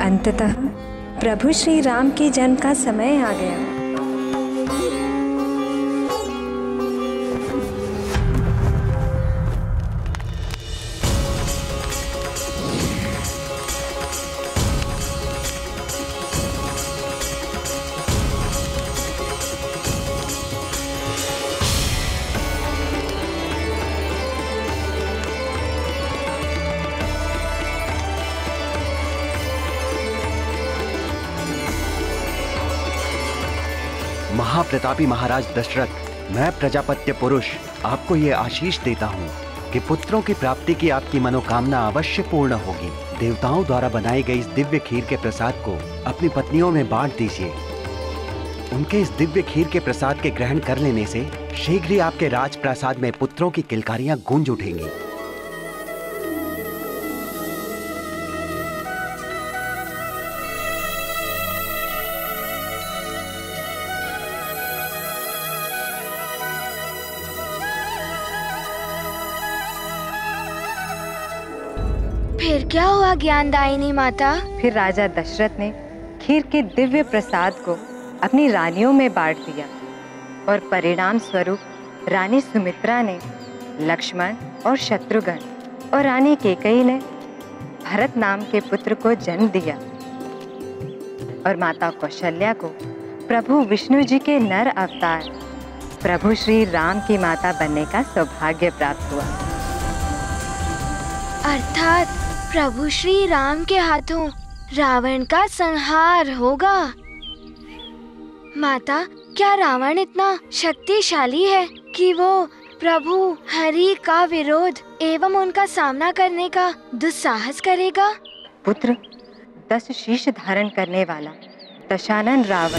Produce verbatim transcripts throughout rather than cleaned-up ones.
अंततः प्रभु श्री राम के जन्म का समय आ गया। महाप्रतापी महाराज दशरथ, मैं प्रजापत्य पुरुष आपको ये आशीष देता हूँ कि पुत्रों की प्राप्ति की आपकी मनोकामना अवश्य पूर्ण होगी। देवताओं द्वारा बनाई गई इस दिव्य खीर के प्रसाद को अपनी पत्नियों में बांट दीजिए। उनके इस दिव्य खीर के प्रसाद के ग्रहण कर लेने से शीघ्र ही आपके राजप्रासाद में पुत्रों की किलकारियां गूंज उठेंगी। फिर क्या हुआ ज्ञानदायिनी माता? फिर राजा दशरथ ने खीर के दिव्य प्रसाद को अपनी रानियों में बांट दिया और परिणाम स्वरूप रानी सुमित्रा ने लक्ष्मण और शत्रुघ्न और रानी कैकेयी ने भरत नाम के पुत्र को जन्म दिया और माता कौशल्या को प्रभु विष्णु जी के नर अवतार प्रभु श्री राम की माता बनने का सौभाग्य प्राप्त हुआ। अर्थात प्रभु श्री राम के हाथों रावण का संहार होगा। माता, क्या रावण इतना शक्तिशाली है कि वो प्रभु हरि का विरोध एवं उनका सामना करने का दुस्साहस करेगा? पुत्र, दस शीश धारण करने वाला दशानन रावण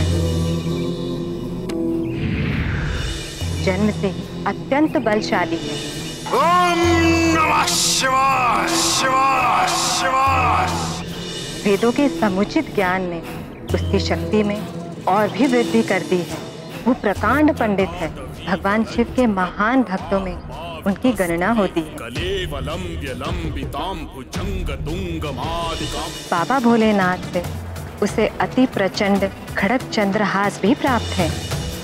जन्म से अत्यंत बलशाली है। ओम नमः शिवाय शिवाय शिवाय। वेदों के समुचित ज्ञान ने उसकी शक्ति में और भी वृद्धि कर दी है। वो प्रकांड पंडित है। भगवान शिव के महान भक्तों में उनकी गणना होती है। बाबा भोलेनाथ से उसे अति प्रचंड खड़ग चंद्रहास भी प्राप्त है।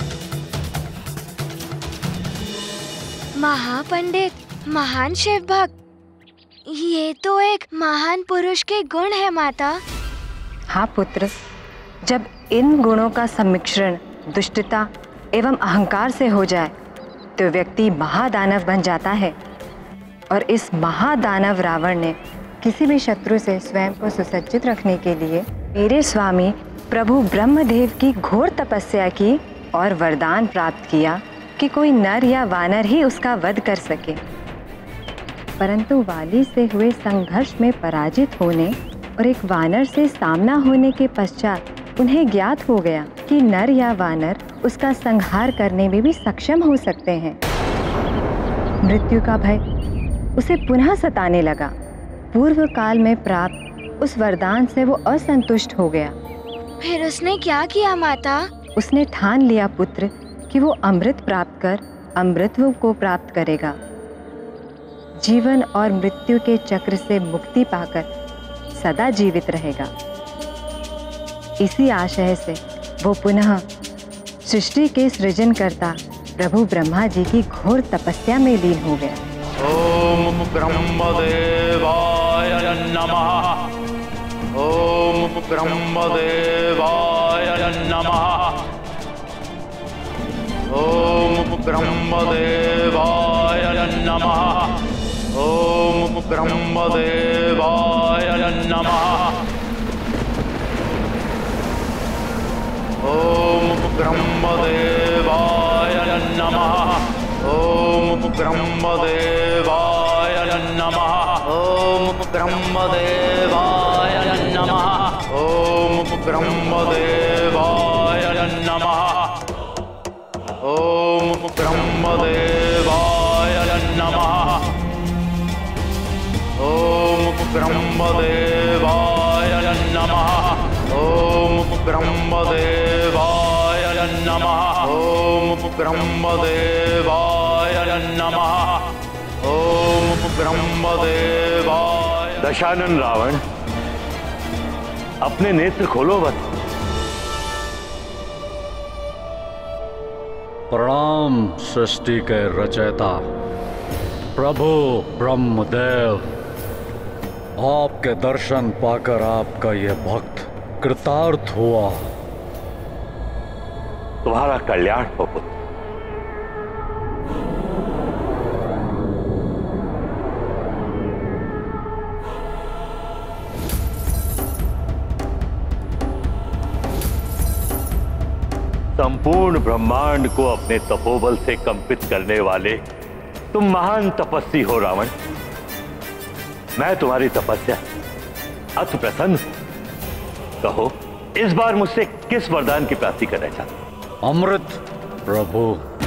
महापंडित, महान शिव भक्त, ये तो एक महान पुरुष के गुण है माता। हाँ पुत्र, जब इन गुणों का सम्मिश्रण दुष्टता एवं अहंकार से हो जाए तो व्यक्ति महादानव बन जाता है। और इस महादानव रावण ने किसी भी शत्रु से स्वयं को सुसज्जित रखने के लिए मेरे स्वामी प्रभु ब्रह्मदेव की घोर तपस्या की और वरदान प्राप्त किया कि कोई नर या वानर ही उसका वध कर सके। परंतु वाली से हुए संघर्ष में पराजित होने और एक वानर से सामना होने के पश्चात उन्हें ज्ञात हो गया कि नर या वानर उसका संहार करने में भी सक्षम हो सकते हैं। मृत्यु का भय उसे पुनः सताने लगा। पूर्व काल में प्राप्त उस वरदान से वो असंतुष्ट हो गया। फिर उसने क्या किया माता? उसने ठान लिया पुत्र कि वो अमृत प्राप्त कर अमृतत्व को प्राप्त करेगा। जीवन और मृत्यु के चक्र से मुक्ति पाकर सदा जीवित रहेगा। इसी आशय से वो पुनः सृष्टि के सृजनकर्ता प्रभु ब्रह्मा जी की घोर तपस्या में लीन हो गया। ओम ब्रह्मदेवाय नमः। ओम ब्रह्मदेवाय नमः। ओम ब्रह्मदेवाय नमः। ओम ब्रह्मदेवाय नमः। ओम ब्रह्मदेवाय नमः। ओम ब्रह्मदेवाय नमः। ओम ब्रह्मदेवाय नमः। ओम ब्रह्मदेवाय नमः। ओम ब्रह्मदेवाय नमः। ओम ब्रह्मदेवाय नमः। ओम ब्रह्मदेवाय नमः। ओम ब्रह्मदेवाय नमः। ओम ब्रह्मदेवाय। दशानन रावण, अपने नेत्र खोलो बस। प्रणाम सृष्टि के रचयिता प्रभु ब्रह्मदेव, आपके दर्शन पाकर आपका ये भक्त कृतार्थ हुआ। तुम्हारा कल्याण हो पुत्र। संपूर्ण ब्रह्मांड को अपने तपोबल से कंपित करने वाले तुम महान तपस्वी हो रावण। मैं तुम्हारी तपस्या अति प्रसन्न हूं। कहो इस बार मुझसे किस वरदान की प्राप्ति करना चाहते हो? अमृत प्रभु,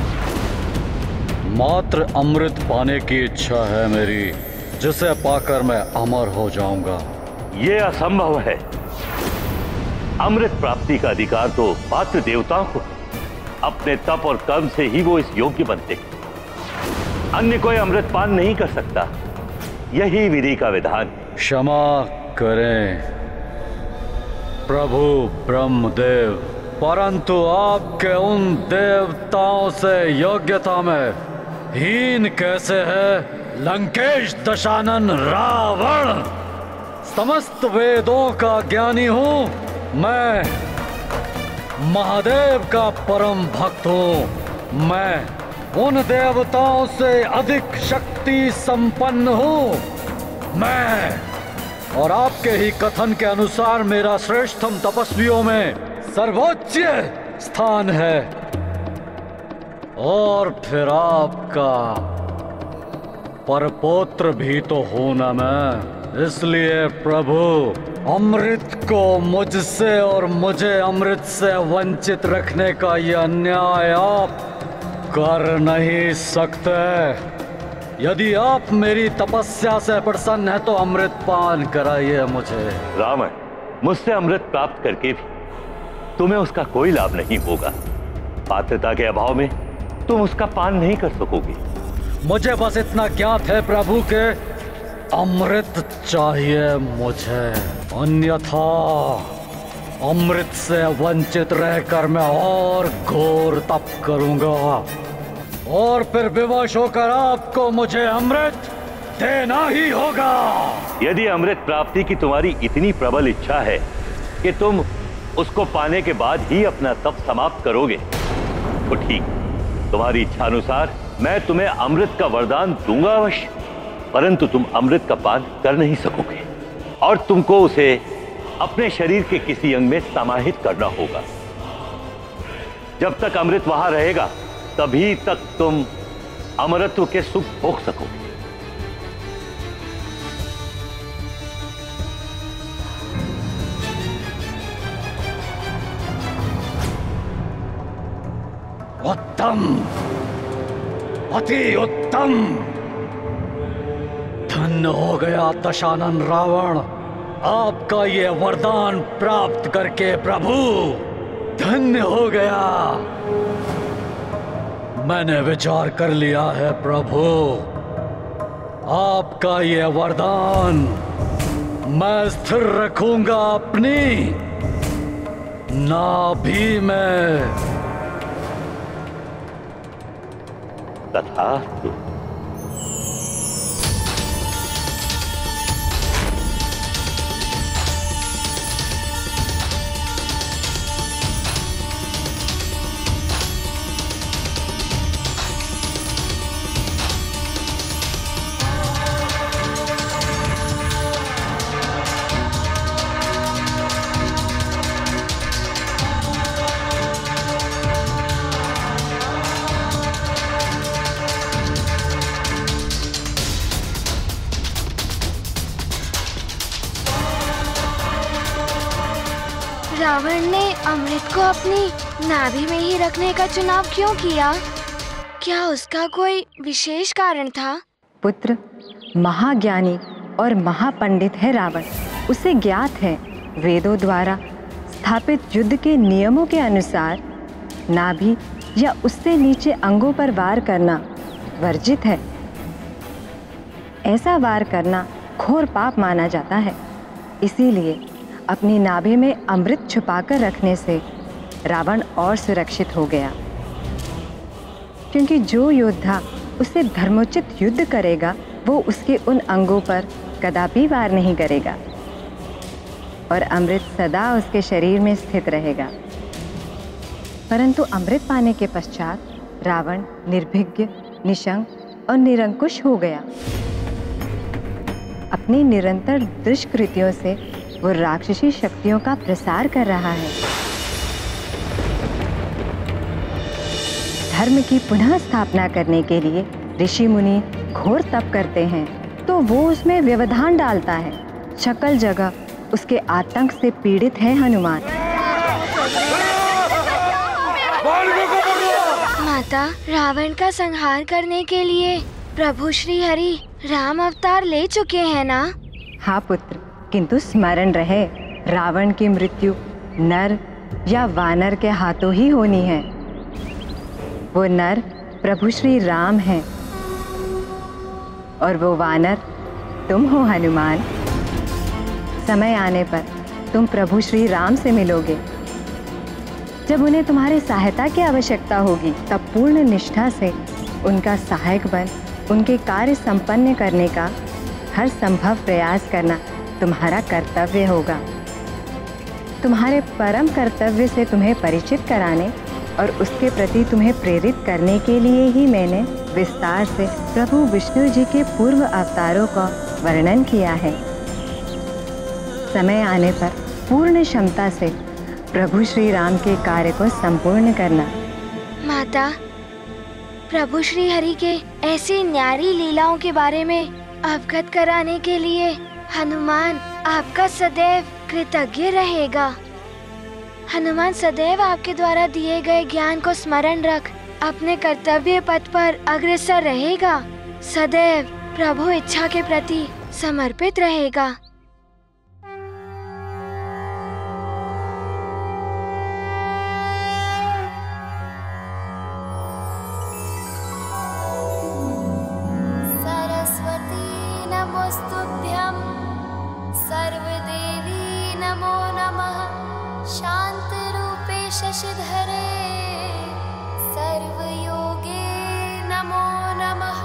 मात्र अमृत पाने की इच्छा है मेरी, जिसे पाकर मैं अमर हो जाऊंगा। यह असंभव है। अमृत प्राप्ति का अधिकार तो मात्र देवताओं को, अपने तप और कर्म से ही वो इस योग्य बनते हैं। अन्य कोई अमृत पान नहीं कर सकता, यही विधि का विधान। क्षमा करें प्रभु ब्रह्मदेव, परंतु आपके उन देवताओं से योग्यता में हीन कैसे है लंकेश दशानन रावण। समस्त वेदों का ज्ञानी हूं मैं, महादेव का परम भक्त हूं मैं, उन देवताओं से अधिक शक्ति संपन्न हूं मैं, और आपके ही कथन के अनुसार मेरा श्रेष्ठतम तपस्वियों में सर्वोच्च स्थान है। और फिर आपका परपोत्र भी तो हूं ना मैं, इसलिए प्रभु अमृत को मुझसे और मुझे अमृत से वंचित रखने का यह अन्याय आप कर नहीं सकते। यदि आप मेरी तपस्या से प्रसन्न है तो अमृत पान कराइए मुझे। रावण, मुझसे अमृत प्राप्त करके भी तुम्हें उसका कोई लाभ नहीं होगा। पात्रता के अभाव में तुम उसका पान नहीं कर सकोगे। मुझे बस इतना ज्ञात है प्रभु के अमृत चाहिए मुझे, अन्यथा अमृत से वंचित रहकर मैं और घोर तप करूंगा, और फिर विवश होकर आपको मुझे अमृत देना ही होगा। यदि अमृत प्राप्ति की तुम्हारी इतनी प्रबल इच्छा है कि तुम उसको पाने के बाद ही अपना तप समाप्त करोगे, तो ठीक, तुम्हारी इच्छा अनुसार मैं तुम्हें अमृत का वरदान दूंगा अवश्य, परंतु तुम अमृत का पान कर नहीं सकोगे और तुमको उसे अपने शरीर के किसी अंग में समाहित करना होगा। जब तक अमृत वहां रहेगा तभी तक तुम अमरत्व के सुख भोग सकोगे। उत्तम, अति उत्तम। धन्य हो गया दशानन रावण, आपका ये वरदान प्राप्त करके प्रभु, धन्य हो गया। मैंने विचार कर लिया है प्रभु, आपका ये वरदान मैं स्थिर रखूंगा अपनी नाभि में। तथास्तु। रावण ने अमृत को अपनी नाभि में ही रखने का चुनाव क्यों किया? क्या उसका कोई विशेष कारण था? पुत्र, महाज्ञानी और महापंडित है रावण। उसे ज्ञात है वेदों द्वारा स्थापित युद्ध के नियमों के अनुसार नाभि या उससे नीचे अंगों पर वार करना वर्जित है। ऐसा वार करना घोर पाप माना जाता है। इसीलिए अपनी नाभि में अमृत छुपाकर रखने से रावण और सुरक्षित हो गया, क्योंकि जो योद्धा उससे धर्मोचित युद्ध करेगा वो उसके उन अंगों पर कदापि वार नहीं करेगा और अमृत सदा उसके शरीर में स्थित रहेगा। परंतु अमृत पाने के पश्चात रावण निर्भीज्ञ, निशंक और निरंकुश हो गया। अपनी निरंतर दुष्कृत्यों से वो राक्षसी शक्तियों का प्रसार कर रहा है। धर्म की पुनः स्थापना करने के लिए ऋषि मुनि घोर तप करते हैं, तो वो उसमें व्यवधान डालता है। सकल जगह उसके आतंक से पीड़ित है हनुमान। माता, रावण का संहार करने के लिए प्रभु श्री हरि राम अवतार ले चुके हैं ना? हाँ पुत्र, किंतु स्मरण रहे, रावण की मृत्यु नर या वानर के हाथों ही होनी है। वो नर प्रभु श्री राम हैं और वो वानर तुम हो हनुमान। समय आने पर तुम प्रभु श्री राम से मिलोगे। जब उन्हें तुम्हारी सहायता की आवश्यकता होगी, तब पूर्ण निष्ठा से उनका सहायक बन उनके कार्य संपन्न करने का हर संभव प्रयास करना तुम्हारा कर्तव्य होगा। तुम्हारे परम कर्तव्य से तुम्हें परिचित कराने और उसके प्रति तुम्हें प्रेरित करने के लिए ही मैंने विस्तार से प्रभु विष्णु जी के पूर्व अवतारों का वर्णन किया है। समय आने पर पूर्ण क्षमता से प्रभु श्री राम के कार्य को संपूर्ण करना। माता, प्रभु श्री हरि के ऐसी न्यारी लीलाओं के बारे में अवगत कराने के लिए हनुमान आपका सदैव कृतज्ञ रहेगा। हनुमान सदैव आपके द्वारा दिए गए ज्ञान को स्मरण रख अपने कर्तव्य पथ पर अग्रसर रहेगा। सदैव प्रभु इच्छा के प्रति समर्पित रहेगा। नमोस्तुभ्यं सर्वदेवी नमो नमः। शान्तरूपे शशिधरे सर्वयोगे नमो नमः।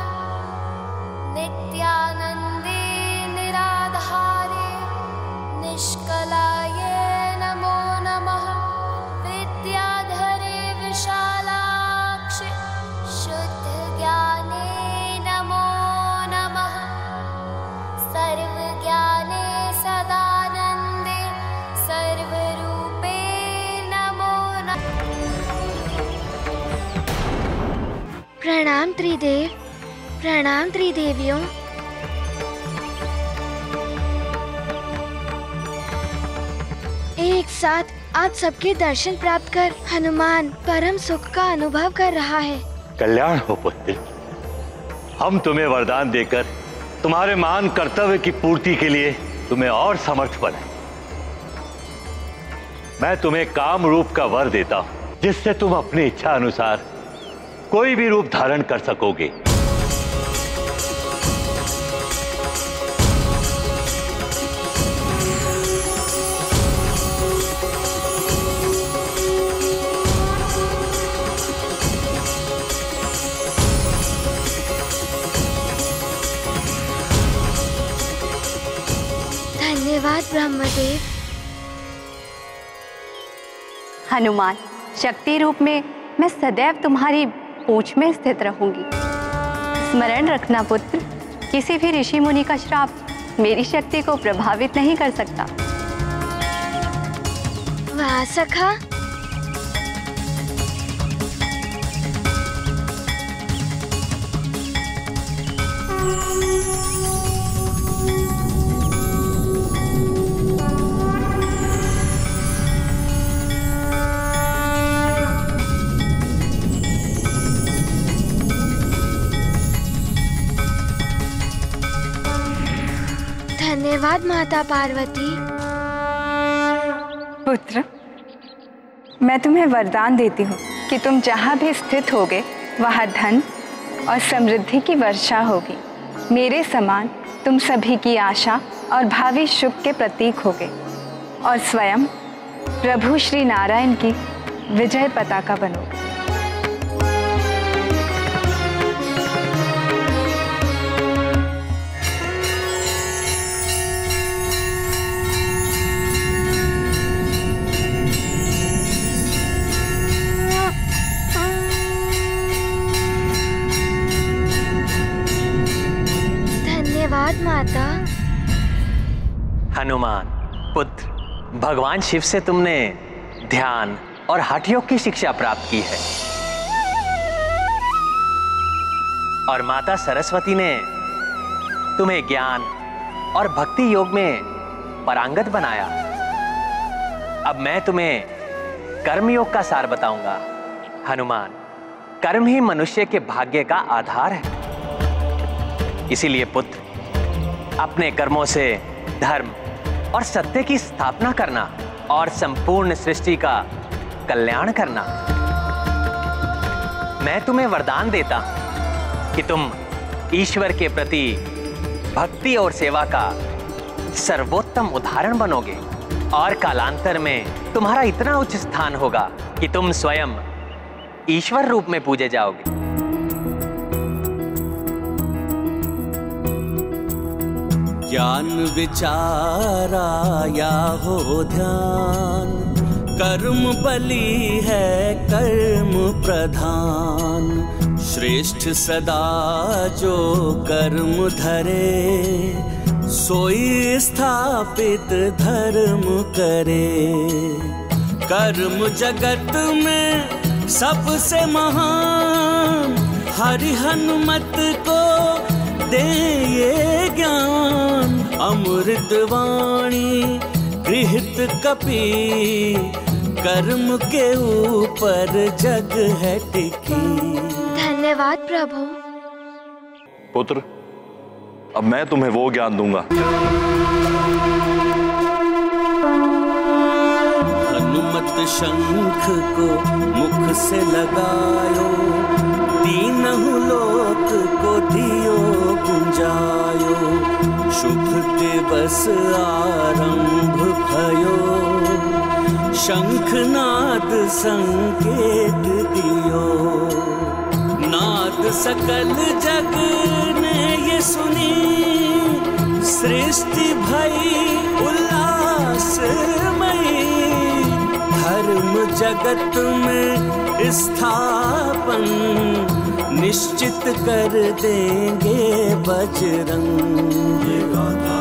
नित्यानन्दे निराधारे निष्कलाये नमो नमः। विद्याधरे विशालाक्षि शुद्धज्ञाने नमो नमः। सर्वज्ञाने सदानन्दे सर्वरूपे नमो नमः। प्रणाम त्रिदेव, प्रणाम त्रिदेवियों। एक साथ आप सबके दर्शन प्राप्त कर हनुमान परम सुख का अनुभव कर रहा है। कल्याण हो पुत्र। हम तुम्हें वरदान देकर तुम्हारे महान कर्तव्य की पूर्ति के लिए तुम्हें और समर्थ बनाए। मैं तुम्हें काम रूप का वर देता हूं, जिससे तुम अपनी इच्छा अनुसार कोई भी रूप धारण कर सकोगे। धन्यवाद ब्रह्मदेव। हनुमान, शक्ति रूप में मैं सदैव तुम्हारी पूंछ में स्थित रहूंगी। स्मरण रखना पुत्र, किसी भी ऋषि मुनि का श्राप मेरी शक्ति को प्रभावित नहीं कर सकता। वाह सखा, धन्यवाद माता पार्वती। पुत्र, मैं तुम्हें वरदान देती हूँ कि तुम जहाँ भी स्थित होगे वहाँ धन और समृद्धि की वर्षा होगी। मेरे समान तुम सभी की आशा और भावी शुभ के प्रतीक होगे। और स्वयं प्रभु श्री नारायण की विजय पताका बनोगे। धन्यवाद माता। हनुमान पुत्र, भगवान शिव से तुमने ध्यान और हठ योग की शिक्षा प्राप्त की है और माता सरस्वती ने तुम्हें ज्ञान और भक्ति योग में पारंगत बनाया। अब मैं तुम्हें कर्म योग का सार बताऊंगा। हनुमान, कर्म ही मनुष्य के भाग्य का आधार है। इसीलिए पुत्र, अपने कर्मों से धर्म और सत्य की स्थापना करना और संपूर्ण सृष्टि का कल्याण करना। मैं तुम्हें वरदान देता हूं कि तुम ईश्वर के प्रति भक्ति और सेवा का सर्वोत्तम उदाहरण बनोगे और कालांतर में तुम्हारा इतना उच्च स्थान होगा कि तुम स्वयं ईश्वर रूप में पूजे जाओगे। ज्ञान विचारा या हो ध्यान, कर्म बलि है कर्म प्रधान। श्रेष्ठ सदा जो कर्म धरे, सोई स्थापित धर्म करे। कर्म जगत में सबसे महान, हरि हनुमत को दे ये ज्ञान। अमृत वाणी गृहित कपि, कर्म के ऊपर जग है टिकी। धन्यवाद प्रभु। पुत्र, अब मैं तुम्हें वो ज्ञान दूंगा। हनुमत शंख को मुख से लगायो, तीनहु लोक को दियो गुंजायो। शुभ दिवस आरंभ भयो, शंखनाद संकेत दियो। नाद सकल जग ने ये सुनी, सृष्टि भई उल्लासमयी। धर्म जगत में स्थापन, निश्चित कर देंगे बजरंग।